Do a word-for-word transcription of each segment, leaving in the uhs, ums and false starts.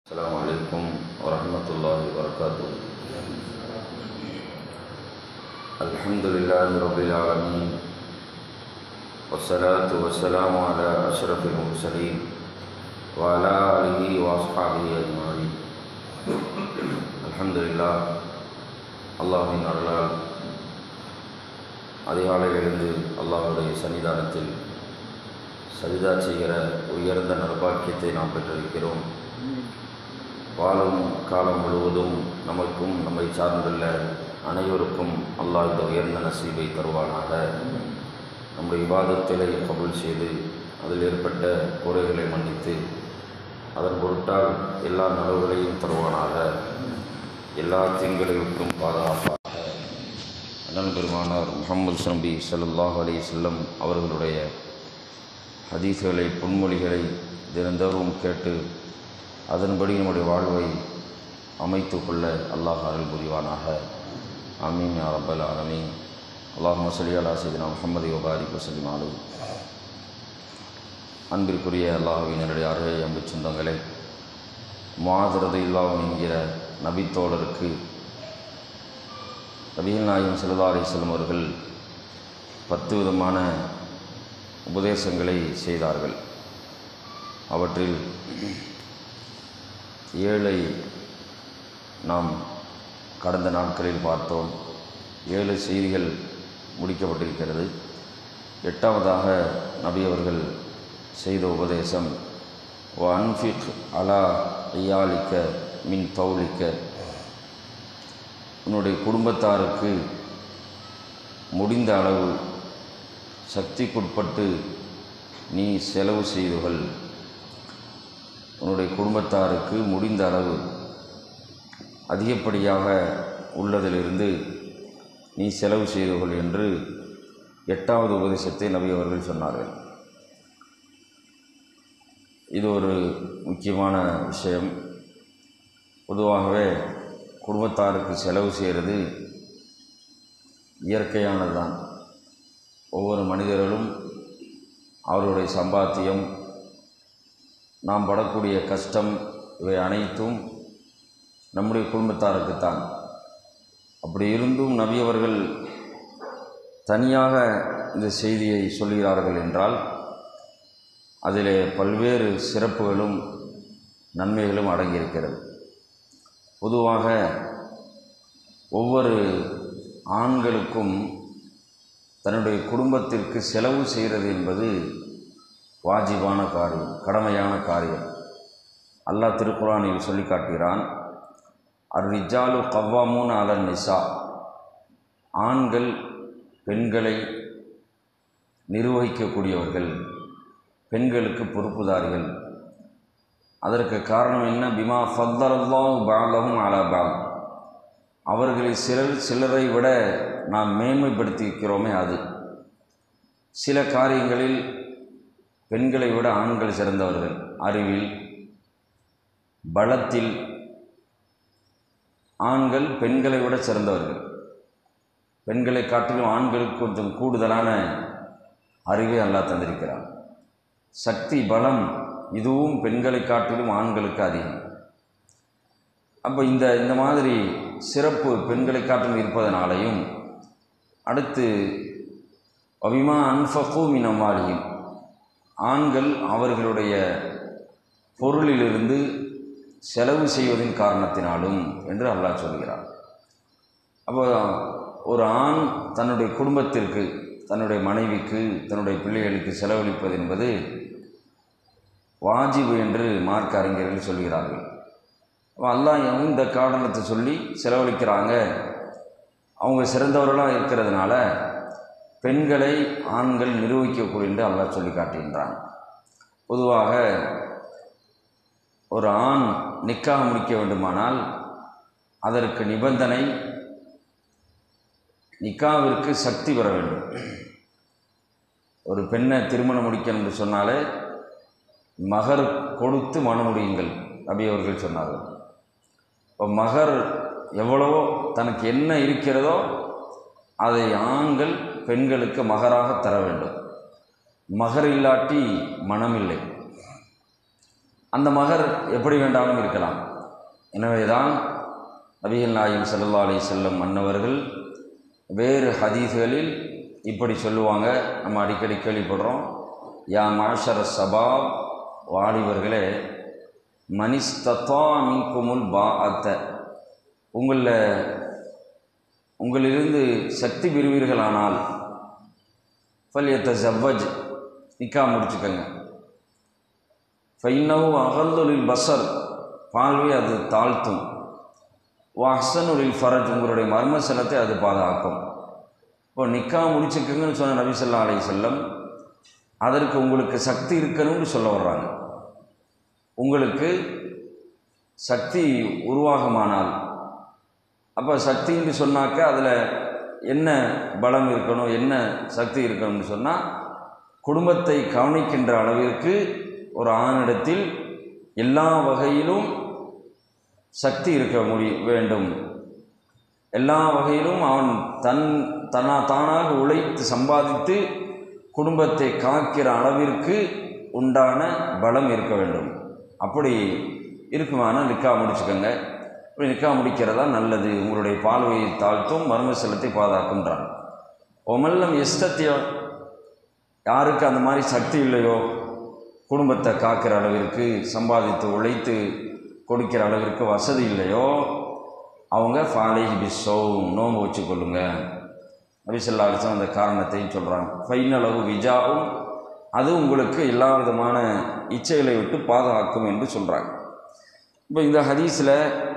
السلام عليكم ورحمة الله وبركاته. الحمد لله رب العالمين، والصلاة والسلام على أشرف المرسلين وعلى آله وأصحابه أجمعين. الحمد لله. அல்லாஹ்வின் அருளால் அதிகாலையில் எழுந்து அல்லாஹ்வுடைய சன்னிதானத்தில் சஜிதா செய்கிற உயர்ந்த நற்பாக்கியத்தை நாம் பெற்றிருக்கிறோம். வாழும் காலம் முழுவதும் நமக்கும் நம்மை சார்ந்துள்ள அனைவருக்கும் அல்லாஹ் இந்த உயர்ந்த நசீபை தருவானாக. நம்முடைய இபாதத்திலே கபூல் செய்து அதில் ஏற்பட்ட குறைகளை மன்னித்து அதன் பொருட்டால் எல்லா நலவுகளையும் தருவானாக. எல்லா தீங்குகளுக்கும் பாதுகாப்பாக. அண்ணன் பெருமானார் முஹம்மது நபி ஸல்லல்லாஹு அலைஹி வஸல்லம் அவர்களுடைய ஹதீஸ்களை பொன்மொழிகளை தினந்தோறும் கேட்டு அதன்படி நம்முடைய வாழ்வை அமைத்து கொள்ள அல்லாஹ் அருள் புரிவானாக. ஆமீன் யா ரப்பல் ஆலமீன். அல்லாஹும்ம ஸல்லி அலா ஸய்யிதினா முஹம்மது வ பாரிக் வஸல்லிம் அலைஹி. அன்பிற்குரிய அல்லாஹ்வின் நல்லடியார்களே, அன்பு சொந்தங்களே, முஆத் ரலியல்லாஹு அன்ஹு என்கிற நபித்தோழருக்கு நபிகள் நாயகம் ஸல்லல்லாஹு அலைஹி வஸல்லம் அவர்கள் பத்து விதமான உபதேசங்களை செய்தார்கள். அவற்றில் ஏழை நாம் கடந்த நாட்களில் பார்த்தோம். ஏழு செய்திகள் முடிக்கப்பட்டிருக்கிறது. எட்டாவதாக நபி அவர்கள் செய்த உபதேசம் வ அன்ஃபிக் அலா ஐயாலிக்க மின் தௌலிக்க, உன்னுடைய குடும்பத்தாருக்கு முடிந்த அளவு சக்திக்குட்பட்டு நீ செலவு செய்துகள். உன்னுடைய குடும்பத்தாருக்கு முடிந்த அளவு அதிகப்படியாக உள்ளதிலிருந்து நீ செலவு செய்துகள் என்று எட்டாவது உபதேசத்தை நபி அவர்கள் சொன்னார்கள். இது ஒரு முக்கியமான விஷயம். பொதுவாகவே குடும்பத்தாருக்கு செலவு செய்கிறது இயற்கையானது தான். ஒவ்வொரு மனிதர்களும் அவருடைய சம்பாத்தியம், நாம் படக்கூடிய கஷ்டம், இவை அனைத்தும் நம்முடைய குடும்பத்தாருக்குத்தான். அப்படி இருந்தும் நபி அவர்கள் தனியாக இந்த செய்தியை சொல்கிறார்கள் என்றால் அதிலே பல்வேறு சிறப்புகளும் நன்மைகளும் அடங்கியிருக்கிறது. பொதுவாக ஒவ்வொரு ஆண்களுக்கும் தன்னுடைய குடும்பத்திற்கு செலவு செய்கிறது என்பது வாஜிபான காரியம், கடமையான காரியம். அல்லாஹ் திருக்குர்ஆனில் சொல்லி காட்டுகிறான், அர் ரிஜாலு கவ்வாமூன அலன் நிசா, ஆண்கள் பெண்களை நிர்வகிக்கக்கூடியவர்கள், பெண்களுக்கு பொறுப்புதாரிகள். அதற்கு காரணம் என்ன? பிமா ஃபத்தலல்லாஹு பஅதஹும் அலா பஅத், அவர்களை சிலர் சிலரை விட நாம் மேன்மைப்படுத்தியிருக்கிறோமே அது. சில காரியங்களில் பெண்களை விட ஆண்கள் சிறந்தவர்கள். அறிவில், பலத்தில் ஆண்கள் பெண்களை விட சிறந்தவர்கள். பெண்களை காட்டிலும் ஆண்களுக்கு கொஞ்சம் கூடுதலான அறிவை அல்லாஹ் தந்திருக்கிறார். சக்தி, பலம், இதுவும் பெண்களை காட்டிலும் ஆண்களுக்கு அதிகம். அப்போ இந்த இந்த மாதிரி சிறப்பு பெண்களை காட்டிலும் இருப்பதனாலையும், அடுத்து அபிமா அன்ஃபகு மின் அம்வாலிஹிம், ஆண்கள் அவர்களுடைய பொருளிலிருந்து செலவு செய்வதின் காரணத்தினாலும் என்று அல்லாஹ் சொல்கிறார். அப்போ ஒரு ஆண் தன்னுடைய குடும்பத்திற்கு, தன்னுடைய மனைவிக்கு, தன்னுடைய பிள்ளைகளுக்கு செலவழிப்பது என்பது வாஜிபு என்று மார்க்க அறிஞர்கள் சொல்கிறார்கள். அல்லாஹ் இந்த காரணத்தை சொல்லி செலவழிக்கிறாங்க, அவங்க சிறந்தவர்களாக இருக்கிறதுனால பெண்களை ஆண்கள் நிரூபிக்கக்கூடிய என்று அல்லாஹ் சொல்லி காட்டுகின்றான். பொதுவாக ஒரு ஆண் நிக்காஹ் முடிக்க வேண்டுமானால் அதற்கு நிபந்தனை நிக்காவிற்கு சக்தி பெற வேண்டும். ஒரு பெண்ணை திருமணம் முடிக்கணும் என்று சொன்னாலே மகர் கொடுத்து மணமுடியுங்கள் நபி அவர்கள் சொன்னார்கள். இப்போ மகர் எவ்வளவோ தனக்கு என்ன இருக்கிறதோ அதை ஆண்கள் பெண்களுக்கு மகராக தர வேண்டும். மகர் இல்லாட்டி மனமில்லை. அந்த மகர் எப்படி வேண்டாலும் இருக்கலாம். எனவேதான் நபிகள் நாயகம் ஸல்லல்லாஹு அலைஹி வஸல்லம் அன்னவர்கள் வேறு ஹதீஸ்களில் இப்படி சொல்லுவாங்க. நம்ம அடிக்கடி கேள்விப்படுறோம், யா மாஷர ஸபாப், வாலிபர்களே, மனிஸ்தத்தா மின்குமுல் பாஅத்த, உங்களில் உங்களிலிருந்து சக்தி பெறுவீர்களானால் ஃபல்யத்தஸவ்வஜ், நிக்கா முடிச்சுக்கங்க. ஃபைன்னஹு அகல்லுலில் பஸர், பார்வை அது தாழ்த்தும். வஹ்ஸனுலில் ஃபரஜ், உங்களுடைய மர்மசலத்தை அது பாதுகாக்கும். இப்போ நிக்கா முடிச்சுக்கங்கன்னு சொன்ன நபி ஸல்லல்லாஹு அலைஹி வஸல்லம் அதற்கு உங்களுக்கு சக்தி இருக்கணும்னு சொல்ல வர்றாங்க. உங்களுக்கு சக்தி உருவாகமானால், அப்போ சக்தின்னு சொன்னாக்க அதில் என்ன பலம் இருக்கணும், என்ன சக்தி இருக்கணும்னு சொன்னால், குடும்பத்தை கவனிக்கின்ற அளவிற்கு ஒரு ஆணிடத்தில் எல்லா வகையிலும் சக்தி இருக்க முடி வேண்டும். எல்லா வகையிலும் அவன் தன் தன்னா தானாக உழைத்து சம்பாதித்து குடும்பத்தை காக்கிற அளவிற்கு உண்டான பலம் இருக்க வேண்டும். அப்படி இருக்குமான நிக்கா முடிச்சுக்கோங்க. அப்படி நிக்கா முடிக்கிறதா நல்லது, உங்களுடைய பார்வையை தாழ்த்தும், மர்மசலத்தை பாதுகாக்கின்றான். ஒமல்லம் எஸ்தத்தியோ, யாருக்கு அந்த மாதிரி சக்தி இல்லையோ, குடும்பத்தை காக்கிற அளவிற்கு சம்பாதித்து உழைத்து கொடுக்கிற அளவிற்கு வசதி இல்லையோ, அவங்க ஃபாலைஹி பிஸ்ஸௌம், நோன்பு வச்சு கொள்ளுங்க. நபி ஸல்லல்லாஹு அலைஹி வஸல்லம் அந்த காரணத்தையும் சொல்கிறாங்க. ஃபைனலஹு விஜாவும், அது உங்களுக்கு எல்லா விதமான இச்சைகளை விட்டு பாதுகாக்கும் என்று சொல்கிறாங்க. இப்போ இந்த ஹதீஸில்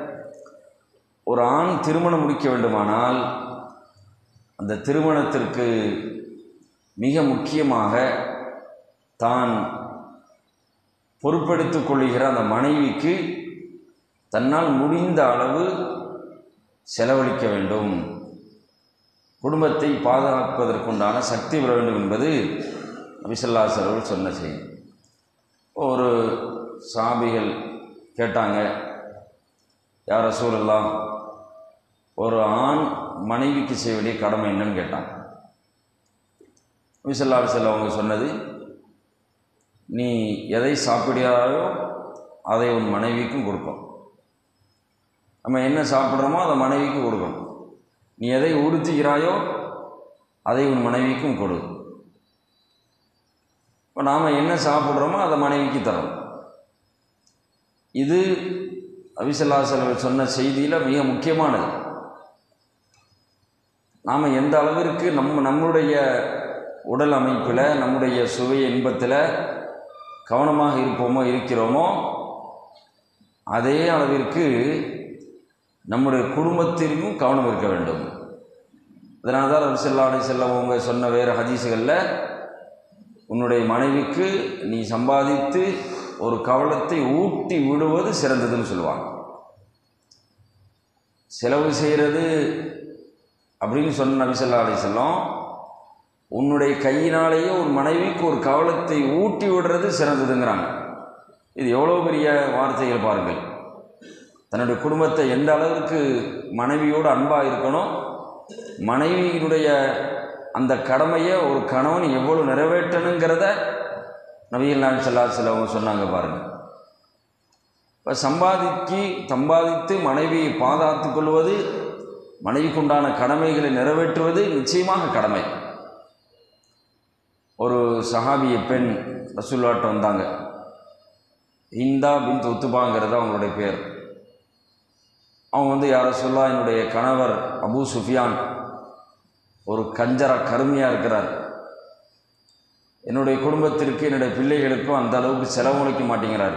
ஒரு ஆண் திருமணம் முடிக்க வேண்டுமானால் அந்த திருமணத்திற்கு மிக முக்கியமாக தான் பொறுப்பெடுத்துக் கொள்ளுகிற அந்த மனைவிக்கு தன்னால் முடிந்த அளவு செலவழிக்க வேண்டும், குடும்பத்தை பாதுகாப்பதற்குண்டான சக்தி பெற வேண்டும் என்பது நபி ஸல்லல்லாஹு அலைஹி வஸல்லம் சொன்ன செய்தி. ஒரு சஹாபிகள் கேட்டாங்க, யா ரசூலல்லாஹ், ஒரு ஆண் மனைவிக்கு செய்ய வேண்டிய கடமை என்னன்னு கேட்டாங்க. நபி ஸல்லல்லாஹு அலைஹி வஸல்லம் அவங்க சொன்னது, நீ எதை சாப்பிடுகிறாயோ அதை உன் மனைவிக்கும் கொடுக்கும். நம்ம என்ன சாப்பிட்றோமோ அதை மனைவிக்கு கொடுக்கணும். நீ எதை உடுத்துகிறாயோ அதை உன் மனைவிக்கும் கொடு. இப்போ நாம் என்ன சாப்பிட்றோமோ அதை மனைவிக்கு தரோம். இது நபி ஸல்லல்லாஹு அலைஹி வஸல்லம் சொன்ன செய்தியில் மிக முக்கியமானது. நாம் எந்த அளவிற்கு நம்ம நம்முடைய உடல் அமைப்பில், நம்முடைய சுவை இன்பத்தில் கவனமாக இருப்போமோ இருக்கிறோமோ, அதே அளவிற்கு நம்முடைய குடும்பத்திற்கும் கவனம் இருக்க வேண்டும். அதனால தான் நபி ஸல்லல்லாஹு அலைஹி வஸல்லம் அவங்க சொன்ன வேறு ஹதீஸுகளில், உன்னுடைய மனைவிக்கு நீ சம்பாதித்து ஒரு கவலத்தை ஊட்டி விடுவது சிறந்ததுன்னு சொல்லுவாங்க. செலவு செய்கிறது அப்படின்னு சொன்ன நபி ஸல்லல்லாஹு அலைஹி வஸல்லம், உன்னுடைய கையினாலேயே ஒரு மனைவிக்கு ஒரு கவலத்தை ஊட்டி விடுறது சிறந்ததுங்கிறாங்க. இது எவ்வளோ பெரிய வார்த்தைகள் பாருங்கள். தன்னுடைய குடும்பத்தை எந்த அளவுக்கு மனைவியோடு அன்பாக இருக்கணும், மனைவியினுடைய அந்த கடமையை ஒரு கணவன் எவ்வளோ நிறைவேற்றணுங்கிறத நபிகள் நாயகம் ஸல்லல்லாஹு அலைஹி வஸல்லம் சொன்னாங்க பாருங்கள். இப்போ சம்பாதிக்கு சம்பாதித்து மனைவியை பாதுகாத்து கொள்வது, மனைவிக்குண்டான கடமைகளை நிறைவேற்றுவது நிச்சயமாக கடமை. ஒரு சஹாபிய பெண் ரசூலுல்லாஹ்ட்ட வந்தாங்க. ஹிந்தா பின்த் உத்துபாங்கிறது அவங்களுடைய பேர். அவங்க வந்து, யா ரசூலுல்லாஹ், என்னுடைய கணவர் அபூ சுஃபியான் ஒரு கஞ்சரா கருமையாக இருக்கிறார். என்னுடைய குடும்பத்திற்கு என்னுடைய பிள்ளைகளுக்கும் அந்த அளவுக்கு செலவழிக்க மாட்டேங்கிறார்.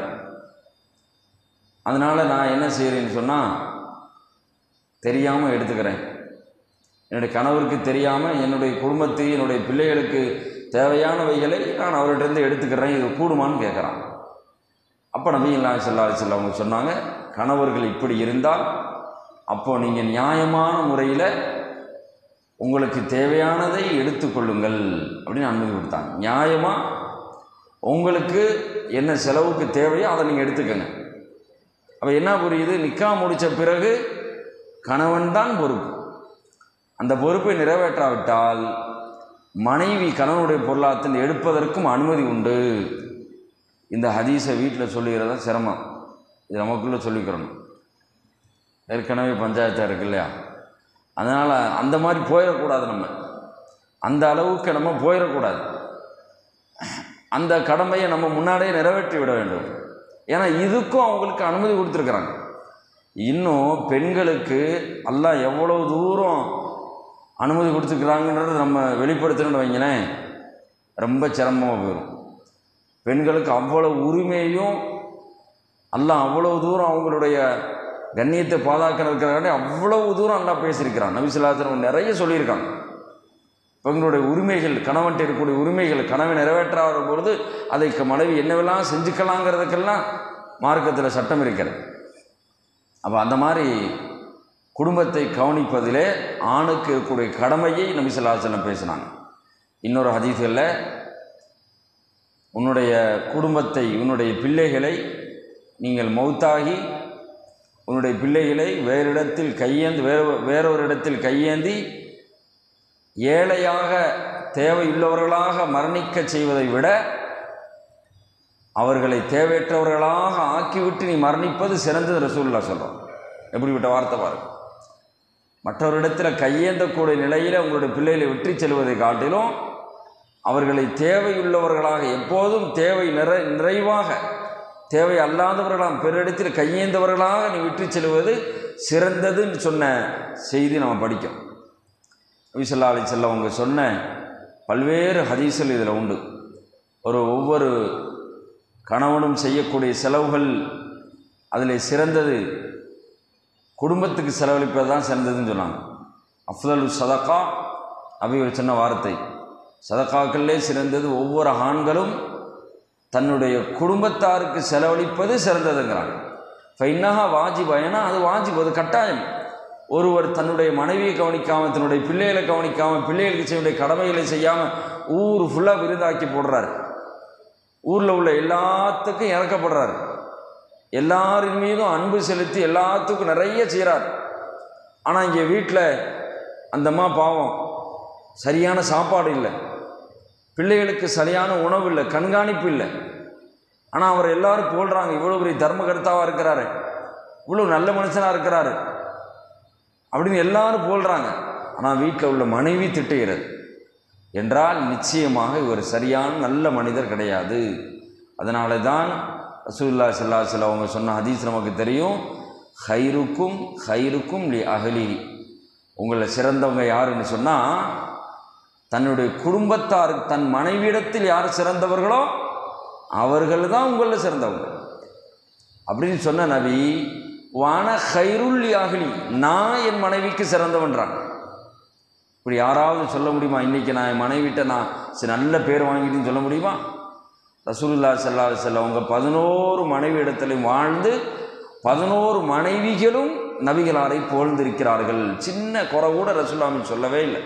அதனால் நான் என்ன செய்கிறேன்னு சொன்னால், தெரியாமல் எடுத்துக்கிறேன். என்னுடைய கணவருக்கு தெரியாமல் என்னுடைய குடும்பத்துக்கு என்னுடைய பிள்ளைகளுக்கு தேவையானவைகளை நான் அவர்கிட்டருந்து எடுத்துக்கிறேன், இது கூடுமான்னு கேட்குறான். அப்போ நபிகள் நாயகம் ஸல்லல்லாஹு அலைஹி வஸல்லம் அவங்க சொன்னாங்க, கணவர்கள் இப்படி இருந்தால் அப்போது நீங்கள் நியாயமான முறையில் உங்களுக்கு தேவையானதை எடுத்துக்கொள்ளுங்கள் அப்படின்னு அனுமதி கொடுத்தாங்க. நியாயமாக உங்களுக்கு என்ன செலவுக்கு தேவையோ அதை நீங்கள் எடுத்துக்கங்க. அப்போ என்ன புரியுது, நிக்கா முடித்த பிறகு கணவன் தான் பொறுப்பு. அந்த பொறுப்பை நிறைவேற்றாவிட்டால் மனைவி கணவனுடைய பொருளாதாரத்தில் எடுப்பதற்கும் அனுமதி உண்டு. இந்த ஹதீஸை வீட்டில் சொல்லிக்கிறதா சிரமம். இது நமக்குள்ளே சொல்லிக்கிறணும். ஏற்கனவே பஞ்சாயத்தாக இருக்கு இல்லையா? அதனால் அந்த மாதிரி போயிடக்கூடாது. நம்ம அந்த அளவுக்கு நம்ம போயிடக்கூடாது. அந்த கடமையை நம்ம முன்னாடியே நிறைவேற்றி விட வேண்டும். ஏன்னா இதுக்கும் அவங்களுக்கு அனுமதி கொடுத்துருக்குறாங்க. இன்னும் பெண்களுக்கு அல்லாஹ் எவ்வளோ தூரம் அனுமதி கொடுத்துருக்குறாங்கன்றது நம்ம வெளிப்படுத்தணும்னு வைங்களேன், ரொம்ப சிரமமாக போயிடும். பெண்களுக்கு அவ்வளோ உரிமையும் அல்லாஹ் அவ்வளோ தூரம் அவங்களுடைய கண்ணியத்தை பாதுகாக்க இருக்கிறாங்க. அவ்வளவு தூரம் அல்லாஹ் பேசியிருக்கிறான். நபி ஸல்லல்லாஹு அலைஹி வஸல்லம் நிறைய சொல்லியிருக்காங்க. பெண்களுடைய உரிமைகள், கணவன்ட்டு இருக்கக்கூடிய உரிமைகள், கணவன் நிறைவேற்றாத பொழுது அதை மனைவி என்னவெல்லாம் செஞ்சுக்கலாங்கிறதுக்கெல்லாம் மார்க்கத்தில் சட்டம் இருக்கிறது. அப்போ அந்த மாதிரி குடும்பத்தை கவனிப்பதிலே ஆணுக்கு இருக்கக்கூடிய கடமையை நபி ஸல்லல்லாஹு அலைஹி வஸல்லம் பேசினாங்க. இன்னொரு ஹதீஸில் உன்னுடைய குடும்பத்தை, உன்னுடைய பிள்ளைகளை நீங்கள் மௌத்தாகி உன்னுடைய பிள்ளைகளை வேறு இடத்தில் கையேந்தி வேறு வேறொரு இடத்தில் கையேந்தி ஏழையாக தேவையுள்ளவர்களாக மரணிக்க செய்வதை விட அவர்களை தேவையற்றவர்களாக ஆக்கிவிட்டு நீ மரணிப்பது சிறந்தது ரசூலுல்லாஹ் சொல்கிறோம். எப்படிப்பட்ட வார்த்தை பாருங்க. மற்றவரிடத்தில் கையேந்தக்கூடிய நிலையில் உங்களுடைய பிள்ளைகளை வெற்றி செல்வதை காட்டிலும் அவர்களை தேவையுள்ளவர்களாக, எப்போதும் தேவை நிறை நிறைவாக தேவை அல்லாதவர்களாம் பிறரிடத்தில் கையேந்தவர்களாக நீ விட்டு செல்வது சிறந்ததுன்னு சொன்ன செய்தி நம்ம படிக்கும். நபி ஸல்லல்லாஹு அலைஹி வஸல்லம் அவங்க சொன்ன பல்வேறு ஹதீஸ்கள் இதில் உண்டு. ஒரு ஒவ்வொரு கணவனும் செய்யக்கூடிய செலவுகள் அதில் சிறந்தது குடும்பத்துக்கு செலவழிப்பது தான் சிறந்ததுன்னு சொன்னாங்க. அஃதலு சதகா அப்படி ஒரு சின்ன வார்த்தை. சதகாக்களே சிறந்தது ஒவ்வொரு ஆண்களும் தன்னுடைய குடும்பத்தாருக்கு செலவழிப்பது சிறந்ததுங்கிறாங்க. ஃபைன்னஹா வாஜிப், ஏன்னா அது வாஜிப், அது கட்டாயம். ஒருவர் தன்னுடைய மனைவியை கவனிக்காமல், தன்னுடைய பிள்ளைகளை கவனிக்காமல், பிள்ளைகளுக்கு செய்ய கடமைகளை செய்யாமல் ஊர் ஃபுல்லாக விருந்தாக்கி போடுறாரு. ஊரில் உள்ள எல்லாத்துக்கும் இறக்கப்படுறாரு. எல்லாரின் மீதும் அன்பு செலுத்தி எல்லாத்துக்கும் நிறைய செய்கிறார். ஆனால் இங்கே வீட்டில் அந்தம்மா பாவம் சரியான சாப்பாடு இல்லை, பிள்ளைகளுக்கு சரியான உணவு இல்லை, கண்காணிப்பு இல்லை. ஆனால் அவர் எல்லாரும் போல்றாங்க, இவ்வளோ பெரிய தர்மகர்த்தாவாக இருக்கிறாரு, இவ்வளோ நல்ல மனுஷனாக இருக்கிறாரு அப்படின்னு எல்லாரும் போல்றாங்க. ஆனால் வீட்டில் உள்ள மனைவி திட்டுகிறது என்றால் நிச்சயமாக இவர் சரியான நல்ல மனிதர் கிடையாது. அதனால தான் ரசூலுல்லாஹி ஸல்லல்லாஹு அலைஹி வஸல்லம் அவங்க சொன்ன ஹதீஸ் நமக்கு தெரியும். ஹைருக்கும் ஹைருக்கும் லி அஹ்லி, உங்களை சிறந்தவங்க யாருன்னு சொன்னால் தன்னுடைய குடும்பத்தார், தன் மனைவியிடத்தில் யார் சிறந்தவர்களோ அவர்கள் தான் உங்களில் சிறந்தவங்க அப்படின்னு சொன்ன நபி வான ஹைருல் லி அஹ்லி, நான் என் மனைவிக்கு சிறந்தவன்றான். இப்படி யாராவது சொல்ல முடியுமா? இன்றைக்கி நான் என் மனைவிட்ட நான் நல்ல பேர் வாங்கிட்டுன்னு சொல்ல முடியுமா? ரசூலுல்லாஹி ஸல்லல்லாஹு அலைஹி வஸல்லம் அவங்க பதினோரு மனைவி இடத்திலும் வாழ்ந்து பதினோரு மனைவிகளும் நபிகளாரை புகழ்ந்திருக்கிறார்கள். சின்ன குறை கூட ரசூலுல்லாஹி சொல்லவே இல்லை.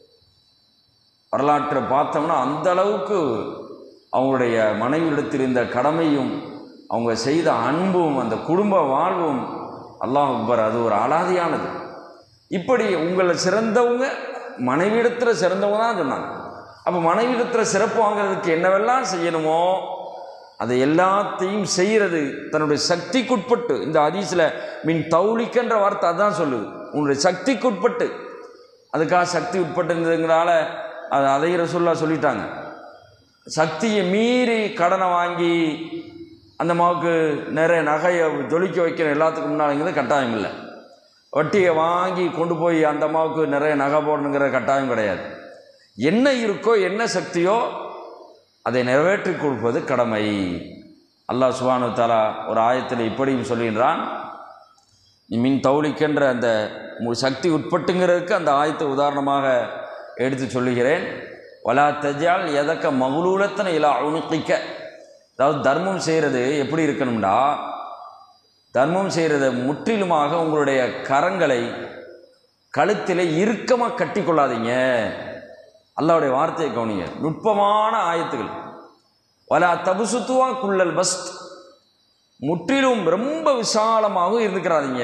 வரலாற்றை பார்த்தோம்னா அந்த அளவுக்கு அவங்களுடைய மனைவியிடத்தில் இருந்த கடமையும் அவங்க செய்த அன்பும் அந்த குடும்ப வாழ்வும் அல்லாஹ் அக்பர், அது ஒரு அலாதியானது. இப்படி உங்களை சிறந்தவங்க மனைவியிடத்தில் சிறந்தவங்க தான் சொன்னாங்க. அப்போ மனைவியிடத்தில் சிறப்பு வாங்கிறதுக்கு என்னவெல்லாம் செய்யணுமோ அதை எல்லாத்தையும் செய்கிறது தன்னுடைய சக்திக்குட்பட்டு. இந்த ஹதீஸில் மின் தௌலிக்கன்ற வார்த்தை அதுதான் சொல்லுது, உன்னுடைய சக்திக்குட்பட்டு. அதுக்காக சக்தி உட்பட்டுங்கிறதுனால அது அதை ரசூலுல்லாஹ் சொல்லிட்டாங்க. சக்தியை மீறி கடனை வாங்கி அந்த மாவுக்கு நிறைய நகையை ஜொலிக்க வைக்கிற எல்லாத்துக்கும் முன்னாடிங்கிறது கட்டாயம் இல்லை. வட்டியை வாங்கி கொண்டு போய் அந்த அம்மாவுக்கு நிறைய நகை போடணுங்கிற கட்டாயம் கிடையாது. என்ன இருக்கோ என்ன சக்தியோ அதை நிறைவேற்றி கொடுப்பது கடமை. அல்லாஹ் சுப்ஹானஹு வ தஆலா ஒரு ஆயத்தில் இப்படியும் சொல்கின்றான். மின் தௌலிக்கென்ற அந்த சக்தி உட்பட்டுங்கிறதுக்கு அந்த ஆயத்தை உதாரணமாக எடுத்து சொல்லுகிறேன். வலா தஜால் எதக்க மகுலூலத்தன இலா உனுக்கிக்க, அதாவது தர்மம் செய்கிறது எப்படி இருக்கணும்டா, தர்மம் செய்கிறத முற்றிலுமாக உங்களுடைய கரங்களை கழுத்தில் இறுக்கமாக கட்டி கொள்ளாதீங்க. அல்லாஹ்வுடைய வார்த்தையை கவனிங்க, நுட்பமான ஆயத்துகள். வலா தபுசுத்துவா குல்லல் பஸ்த், முற்றிலும் ரொம்ப விசாலமாகவும் இருந்துக்கிறாதீங்க.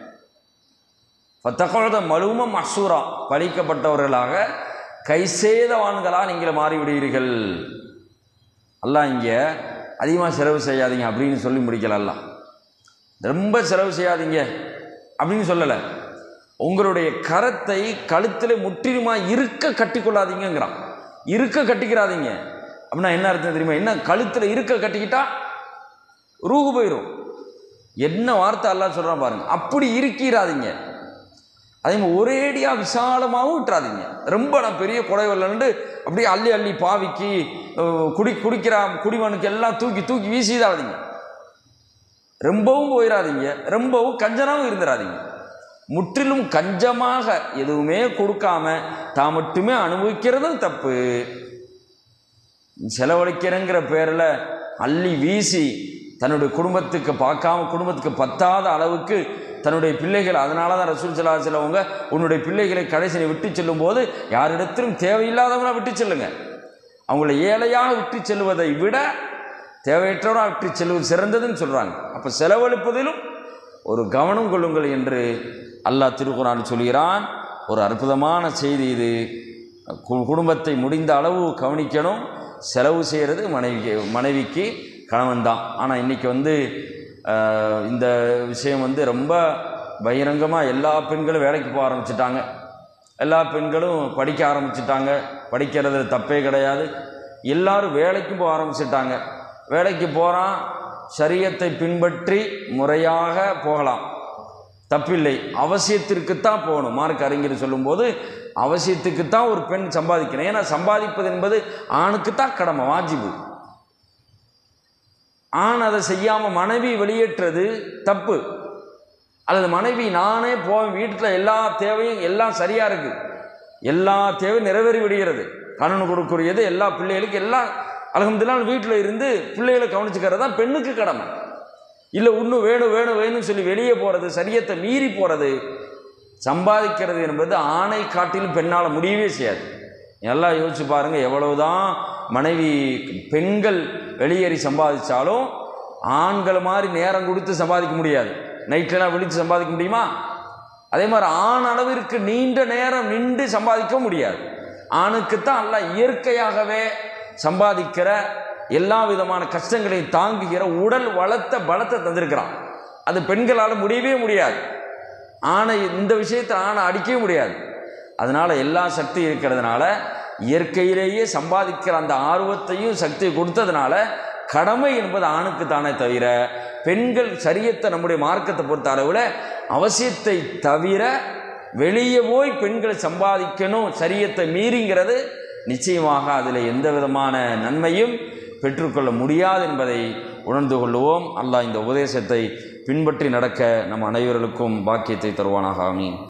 ஃபத்தகத மலூம மஹ்சூரா, பழிக்கப்பட்டவர்களாக கை சேதவான்களாக நீங்கள் மாறிவிடுவீர்கள். அல்லாஹ் இங்கே அதிகமாக செலவு செய்யாதீங்க அப்படின்னு சொல்லி முடிக்கலாம். ரொம்ப செலவு செய்யாதீங்க அப்படின்னு சொல்லலை. உங்களுடைய கரத்தை கழுத்தில் முற்றிலுமாக இருக்க கட்டிக்கொள்ளாதீங்கிறான். இருக்க கட்டிக்கிறாதீங்க அப்படின்னா என்ன அர்த்தம் தெரியுமா? என்ன கழுத்தில் இருக்க கட்டிக்கிட்டா ரூகு போயிடும். என்ன வார்த்தை அல்லாஹ் சொல்கிறான் பாருங்க. அப்படி இருக்கிறாதீங்க. அதே மாதிரி ஒரேடியாக விசாலமாகவும் விட்டுறாதீங்க. ரொம்ப நான் பெரிய குறை வரலன்ட்டு அப்படியே அள்ளி அள்ளி பாவிக்கு குடி குடிக்கிற குடிமனுக்கு எல்லாம் தூக்கி தூக்கி வீசிடாதீங்க. ரொம்பவும் போயிடாதீங்க, ரொம்பவும் கஞ்சனாகவும் இருந்துடாதீங்க. முற்றிலும் கஞ்சமாக எதுவுமே கொடுக்காம தான் மட்டுமே அனுபவிக்கிறதும் தப்பு. செலவழிக்கிறேங்கிற பேரில் அள்ளி வீசி தன்னுடைய குடும்பத்துக்கு பார்க்காம குடும்பத்துக்கு பத்தாத அளவுக்கு தன்னுடைய பிள்ளைகள், அதனால தான் ரசூல் ஸல்லல்லாஹு அலைஹி வஸல்லம் அவங்க உன்னுடைய பிள்ளைகளை கடைசியை விட்டு செல்லும் போது யாரிடத்திலும் தேவையில்லாதவங்களாக விட்டு செல்லுங்க. அவங்கள ஏழையாக விட்டு செல்வதை விட தேவையற்றவராக விட்டு செல்வது சிறந்ததுன்னு சொல்கிறாங்க. அப்போ செலவழிப்பதிலும் ஒரு கவனம் கொள்ளுங்கள் என்று அல்லாஹ் திருக்குர்ஆனில் சொல்கிறான். ஒரு அற்புதமான செய்தி இது. குடும்பத்தை முடிந்த அளவு கவனிக்கணும். செலவு செய்கிறது மனைவி மனைவிக்கு கணவன் தான். ஆனால் இன்றைக்கி வந்து இந்த விஷயம் வந்து ரொம்ப பகிரங்கமாக எல்லா பெண்களும் வேலைக்கு போக ஆரம்பிச்சிட்டாங்க. எல்லா பெண்களும் படிக்க ஆரம்பிச்சிட்டாங்க. படிக்கிறதுல தப்பே கிடையாது. எல்லாரும் வேலைக்கும் போக ஆரம்பிச்சிட்டாங்க. வேலைக்கு போகிறான், ஷரியத்தை பின்பற்றி முறையாக போகலாம், தப்பில்லை. அவசியத்திற்குத்தான் போகணும். மார்க் அறிஞர் சொல்லும்போது அவசியத்துக்குத்தான் ஒரு பெண் சம்பாதிக்கணும். ஏன்னா சம்பாதிப்பது என்பது ஆணுக்குத்தான் கடமை, வாஜிபு. ஆண் அதை செய்யாமல் மனைவி வெளியேற்றது தப்பு. அல்லது மனைவி நானே போவேன், வீட்டில் எல்லா தேவையும் எல்லாம் சரியாக இருக்குது, எல்லா தேவையும் நிறைவேறி விடுகிறது, கணவன் கொடுக்கக்கூடியது எல்லா பிள்ளைகளுக்கு எல்லாம் அல்ஹம்துலில்லாஹ் வீட்டில் இருந்து பிள்ளைகளை கவனிச்சுக்கிறது தான் பெண்ணுக்கு கடமை. இல்லை இன்னும் வேணும் வேணும் வேணும்னு சொல்லி வெளியே போகிறது, சரியத்தை மீறி போகிறது, சம்பாதிக்கிறது என்பது ஆணை காட்டிலும் பெண்ணால் முடியவே செய்யாது. நல்லா யோசிச்சு பாருங்கள். எவ்வளவுதான் மனைவி பெண்கள் வெளியேறி சம்பாதிச்சாலும் ஆண்கள் மாதிரி நேரம் கொடுத்து சம்பாதிக்க முடியாது. நைட்லாம் விழித்து சம்பாதிக்க முடியுமா? அதே மாதிரி ஆண் அளவிற்கு நீண்ட நேரம் நின்று சம்பாதிக்க முடியாது. ஆணுக்குத்தான் அல்லாஹ் இயற்கையாகவே சம்பாதிக்கிற எல்லா விதமான கஷ்டங்களையும் தாங்குகிற உடல் வளத்தை பலத்தை தந்திருக்கிறான். அது பெண்களால் முடியவே முடியாது. ஆணை இந்த விஷயத்தை ஆணை அடிக்கவே முடியாது. அதனால் எல்லா சக்தி இருக்கிறதுனால இயற்கையிலேயே சம்பாதிக்கிற அந்த ஆர்வத்தையும் சக்தியை கொடுத்ததுனால கடமை என்பது ஆணுக்கு தானே தவிர பெண்கள் சரியத்தை நம்முடைய மார்க்கத்தை பொறுத்த அளவில் அவசியத்தை தவிர வெளியே போய் பெண்களை சம்பாதிக்கணும் சரியத்தை மீறிங்கிறது நிச்சயமாக அதில் எந்த விதமான நன்மையும் பெற்றுக்கொள்ள முடியாது என்பதை உணர்ந்து கொள்வோம். அல்லாஹ் இந்த உபதேசத்தை பின்பற்றி நடக்க நம் அனைவர்களுக்கும் பாக்கியத்தை தருவானாக. ஆமீன்.